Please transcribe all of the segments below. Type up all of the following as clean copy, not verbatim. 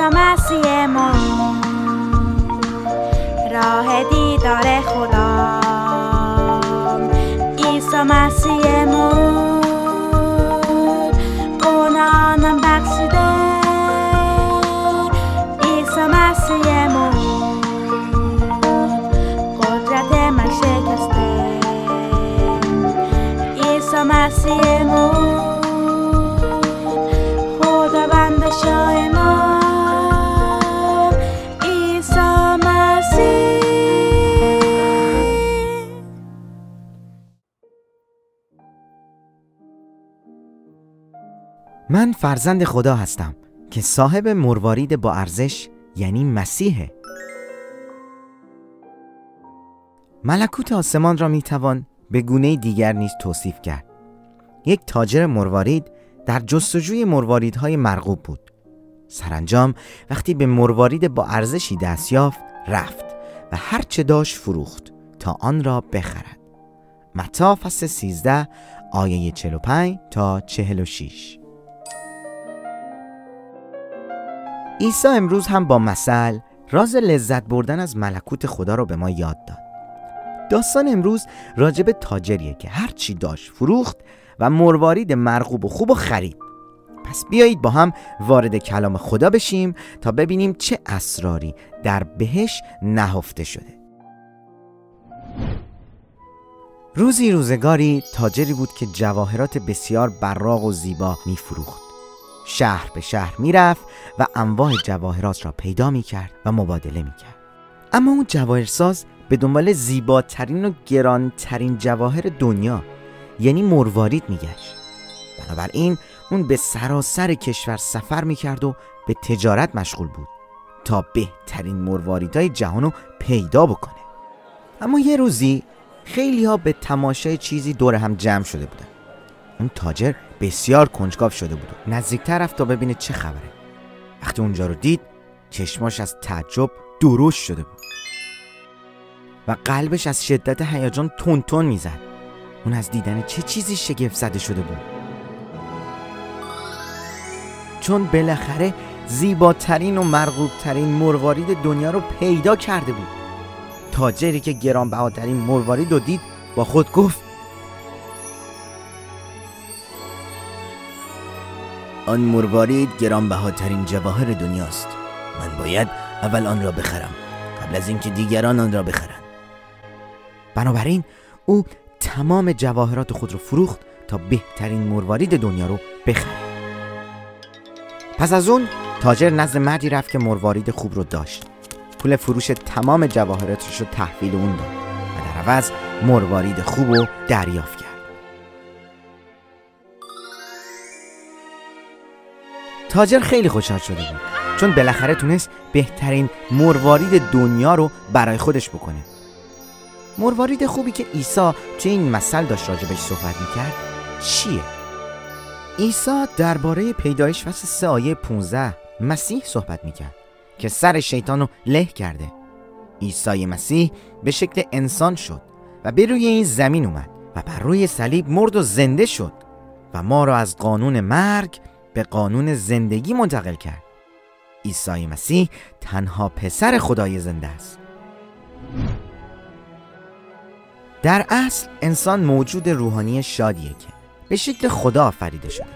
مسیحمون راه دیدار خدا، عیسی مسیحمون گناهانم بخشیده، عیسی مسیحمون قدرت من شکسته، عیسی مسیحمون خداوند شاه ما، عیسی مسیح. من فرزند خدا هستم که صاحب مروارید با ارزش یعنی مسیحه. ملکوت آسمان را میتوان به گونه دیگر نیز توصیف کرد. یک تاجر مروارید در جستجوی مرواریدهای مرغوب بود. سرانجام وقتی به مروارید با ارزشی دست یافت، رفت و هر چه داشت فروخت تا آن را بخرد. متی فصل 13 آیه 45 تا 46. عیسی امروز هم با مثل راز لذت بردن از ملکوت خدا را به ما یاد داد. داستان امروز راجب تاجریه که هر چی داشت فروخت و مروارید مرغوب و خوب و خرید. پس بیایید با هم وارد کلام خدا بشیم تا ببینیم چه اسراری در بهش نهفته شده. روزی روزگاری تاجری بود که جواهرات بسیار براق و زیبا می فروخت. شهر به شهر می رفت و انواع جواهرات را پیدا می کرد و مبادله می کرد. اما اون جواهرساز به دنبال زیباترین و گرانترین جواهر دنیا یعنی مروارید می گشت. بنابراین اون به سراسر کشور سفر می کرد و به تجارت مشغول بود تا بهترین مرواریدهای جهانو پیدا بکنه. اما یه روزی خیلی ها به تماشای چیزی دور هم جمع شده بودن. اون تاجر بسیار کنجکاو شده بود و نزدیکتر رفت تا ببینه چه خبره. وقتی اونجا رو دید چشماش از تعجب درشت شده بود و قلبش از شدت هیجان تون تون میزد. اون از دیدن چه چیزی شگفت زده شده بود، چون بالاخره زیباترین و مرغوبترین مروارید دنیا رو پیدا کرده بود. تاجری که گرانبهاترین مروارید رو دید با خود گفت: آن مروارید گرانبهاترین جواهر دنیاست. من باید اول آن را بخرم قبل از اینکه دیگران آن را بخرند. بنابراین او تمام جواهرات خود رو فروخت تا بهترین مروارید دنیا رو بخره. پس از اون تاجر نزد مردی رفت که مروارید خوب رو داشت. پول فروش تمام جواهراتش رو تحویل اون داد و در عوض مروارید خوب رو دریافت کرد. تاجر خیلی خوشحال شده بود چون بالاخره تونست بهترین مروارید دنیا رو برای خودش بکنه. مروارید خوبی که عیسی توی این مثل داشت راجبش صحبت میکرد چیه؟ عیسی درباره پیدایش فصل 3 آیه 15 مسیح صحبت میکرد که سر شیطان رو له کرده. عیسی مسیح به شکل انسان شد و به روی این زمین اومد و بر روی صلیب مرد و زنده شد و ما را از قانون مرگ به قانون زندگی منتقل کرد. عیسی مسیح تنها پسر خدای زنده است. در اصل انسان موجود روحانی شادیه که به شکل خدا آفریده شده.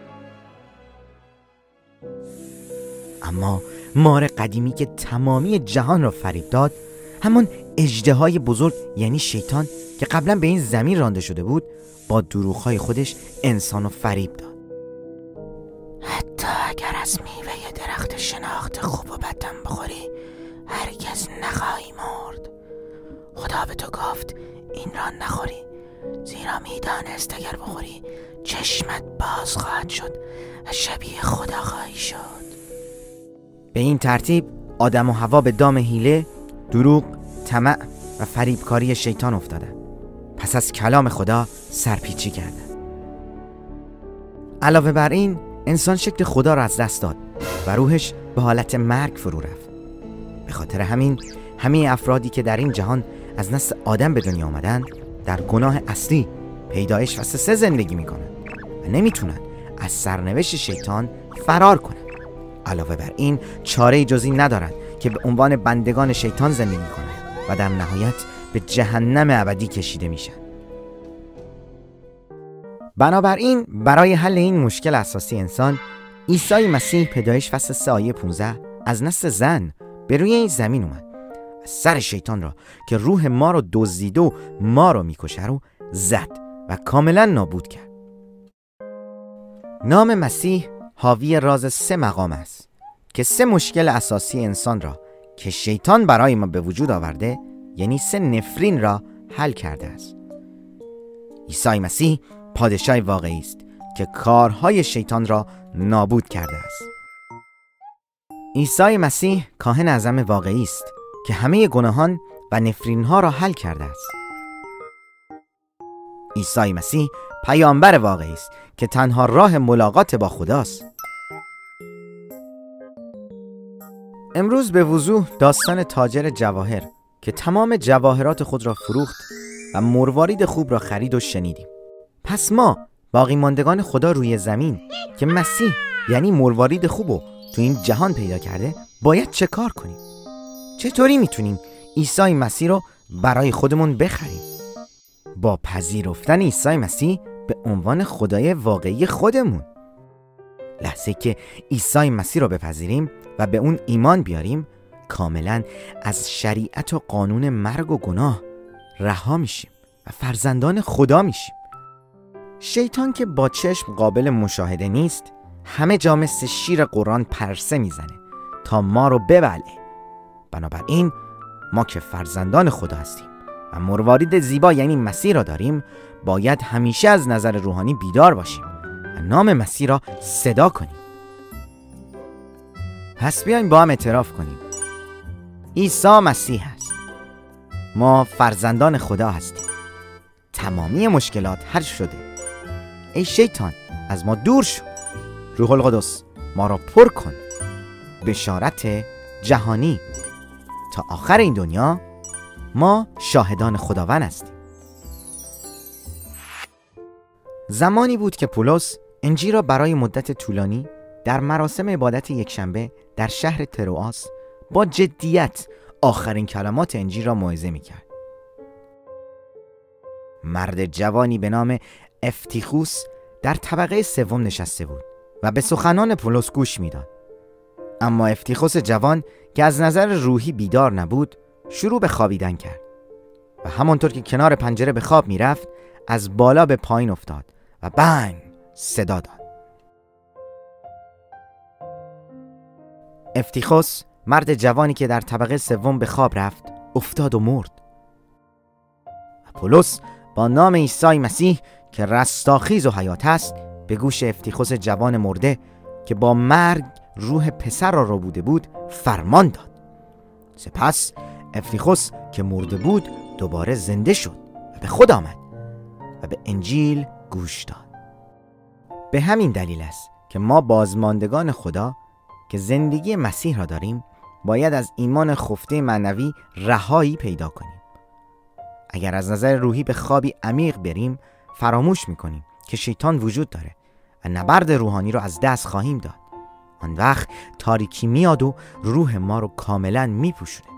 اما مار قدیمی که تمامی جهان را فریب داد، همان اژدهای بزرگ یعنی شیطان که قبلا به این زمین رانده شده بود، با دروغ‌های خودش انسان را فریب داد. حتی اگر از میوه درخت شناخت خوب و بدم بخوری هرگز نخواهی مرد. خدا به تو گفت این را نخوری، زیرا میدانست اگر بخوری چشمت باز خواهد شد و شبیه خدا خواهی شد. به این ترتیب آدم و حوا به دام حیله، دروغ، طمع و فریبکاری شیطان افتادند. پس از کلام خدا سرپیچی کردند. علاوه بر این انسان شکل خدا را از دست داد و روحش به حالت مرگ فرو رفت. به خاطر همین همه افرادی که در این جهان از نسل آدم به دنیا آمدن در گناه اصلی پیدایش فصل 3 زندگی میکنن و نمیتونن از سرنوشت شیطان فرار کنن. علاوه بر این چاره‌ای جز این ندارند که به عنوان بندگان شیطان زندگی کنند و در نهایت به جهنم ابدی کشیده میشن. بنابراین برای حل این مشکل اساسی انسان، عیسی مسیح پیدایش فصل 3 آیه 15 از نسل زن به روی این زمین اومد و سر شیطان را که روح ما رو دزدید و ما رو میکشه رو زد و کاملا نابود کرد. نام مسیح حاوی راز 3 مقام است که 3 مشکل اساسی انسان را که شیطان برای ما به وجود آورده، یعنی 3 نفرین را حل کرده است. عیسی مسیح پادشاه واقعی است که کارهای شیطان را نابود کرده است. عیسی مسیح کاهن اعظم واقعی است که همه گناهان و نفرین‌ها را حل کرده است. عیسی مسیح پیامبر واقعی است که تنها راه ملاقات با خداست. امروز به وضوح داستان تاجر جواهر که تمام جواهرات خود را فروخت و مروارید خوب را خرید و شنیدیم. پس ما باقی ماندگان خدا روی زمین که مسیح یعنی مروارید خوبو تو این جهان پیدا کرده باید چه کار کنیم؟ چطوری میتونیم عیسی مسیح رو برای خودمون بخریم؟ با پذیرفتن عیسی مسیح به عنوان خدای واقعی خودمون. لحظه که عیسی مسیح رو بپذیریم و به اون ایمان بیاریم، کاملا از شریعت و قانون مرگ و گناه رها میشیم و فرزندان خدا میشیم. شیطان که با چشم قابل مشاهده نیست، همه جا مثل شیر قرآن پرسه میزنه تا ما رو ببلعه. بنابراین ما که فرزندان خدا هستیم و مروارید زیبا یعنی مسیح را داریم، باید همیشه از نظر روحانی بیدار باشیم و نام مسیح را صدا کنیم. پس بیایم با هم اعتراف کنیم عیسی مسیح است. ما فرزندان خدا هستیم. تمامی مشکلات حل شده. ای شیطان از ما دور شو. روح القدس ما را پر کن. بشارت جهانی. تا آخر این دنیا ما شاهدان خداوند هستیم. زمانی بود که پولس انجیل را برای مدت طولانی در مراسم عبادت یکشنبه در شهر تروآس با جدیت آخرین کلمات انجیل را موعظه می‌کرد. مرد جوانی به نام افتیخوس در طبقه 3 نشسته بود و به سخنان پولس گوش میداد. اما افتیخوس جوان که از نظر روحی بیدار نبود، شروع به خوابیدن کرد و همانطور که کنار پنجره به خواب میرفت، از بالا به پایین افتاد و بنگ صدا داد. افتیخوس، مرد جوانی که در طبقه 3 به خواب رفت، افتاد و مرد. و پولس با نام عیسی مسیح که رستاخیز و حیات است به گوش افتیخوس جوان مرده که با مرگ روح پسر را بوده بود فرمان داد. سپس افتیخوس که مرده بود دوباره زنده شد و به خود آمد و به انجیل گوش داد. به همین دلیل است که ما بازماندگان خدا که زندگی مسیح را داریم باید از ایمان خفته معنوی رهایی پیدا کنیم. اگر از نظر روحی به خوابی عمیق بریم، فراموش میکنیم که شیطان وجود داره و نبرد روحانی رو از دست خواهیم داد. آن وقت تاریکی میاد و روح ما رو کاملا میپوشونه.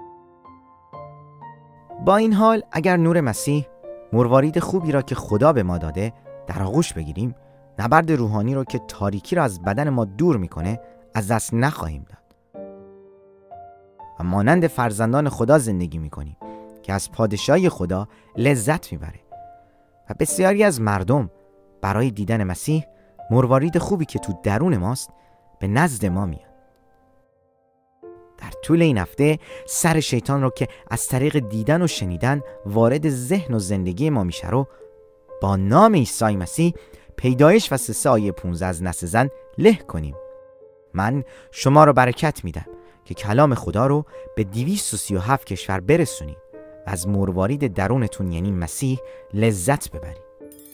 با این حال اگر نور مسیح، مروارید خوبی را که خدا به ما داده، در آغوش بگیریم، نبرد روحانی رو که تاریکی را از بدن ما دور میکنه از دست نخواهیم داد و مانند فرزندان خدا زندگی میکنیم که از پادشاهی خدا لذت میبره. و بسیاری از مردم برای دیدن مسیح، مروارید خوبی که تو درون ماست، به نزد ما میاد. در طول این هفته سر شیطان رو که از طریق دیدن و شنیدن وارد ذهن و زندگی ما میشه رو با نام عیسی مسیح پیدایش فصل 3 آیه 15 از نسل زن له کنیم. من شما رو برکت میدم که کلام خدا رو به 237 کشور برسونید و از مروارید درونتون یعنی مسیح لذت ببرید.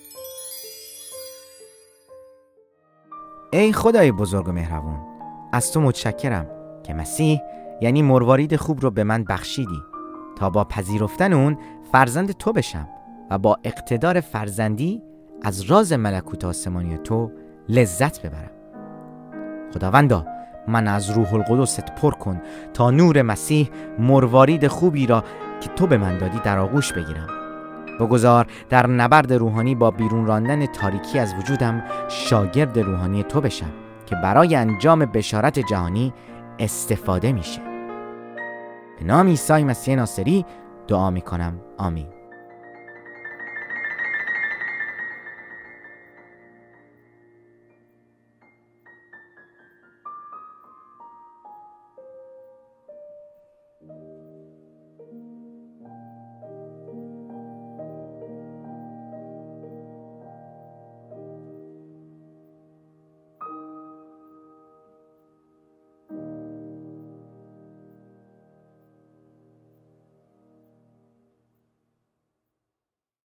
ای خدای بزرگ و مهربان، از تو متشکرم که مسیح یعنی مروارید خوب رو به من بخشیدی تا با پذیرفتن اون فرزند تو بشم و با اقتدار فرزندی از راز ملکوت آسمانی تو لذت ببرم. خداوندا من از روح القدست پر کن تا نور مسیح مروارید خوبی را که تو به من دادی در آغوش بگیرم. بگذار در نبرد روحانی با بیرون راندن تاریکی از وجودم شاگرد روحانی تو بشم که برای انجام بشارت جهانی استفاده میشه. به نام عیسی مسیح ناصری دعا میکنم. آمین.